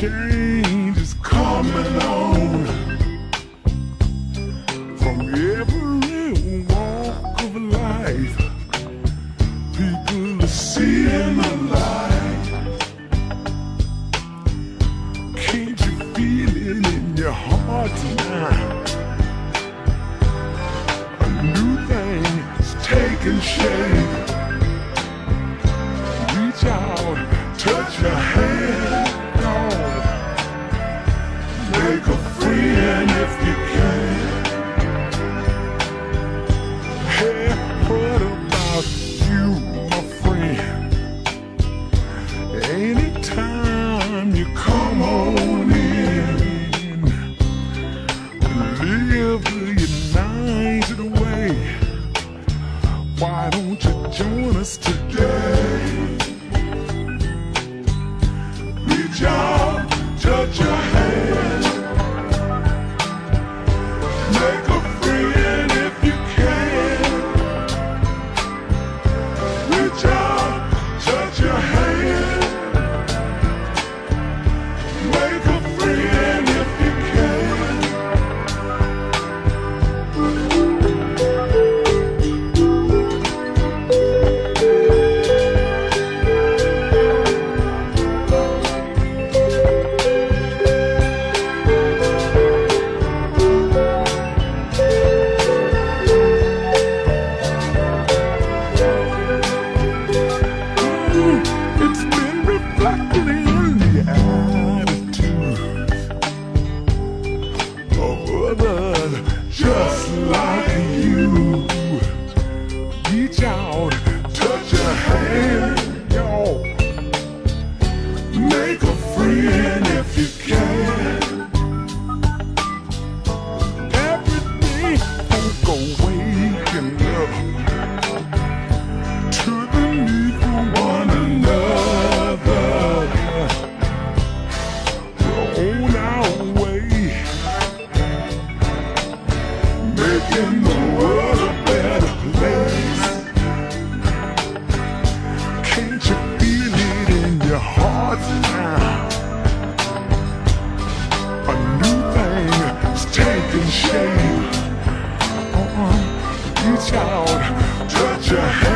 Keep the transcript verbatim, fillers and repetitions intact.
change is coming on from every walk of life. People are seeing the light. Can't you feel it in your heart tonight? A new thing is taking shape. Reach out, touch your hand, dog. Make a friend if you can. Hey, what about you, my friend? Anytime you come on in, live your night away. Why don't you join us today? Reach out, touch your hand. Make a friend if you can. Reach out, touch your hand. Make a friend if you can. It's been reflected in the attitudes of others just like you. Reach out, touch a hand, y'all. Make a friend if you can. Every day, folk are waking up to the need for one another. We're on our way, making the world a better place. Can't you feel it in your heart now? A new thing is taking shape. Uh-uh. Reach out, touch your hand.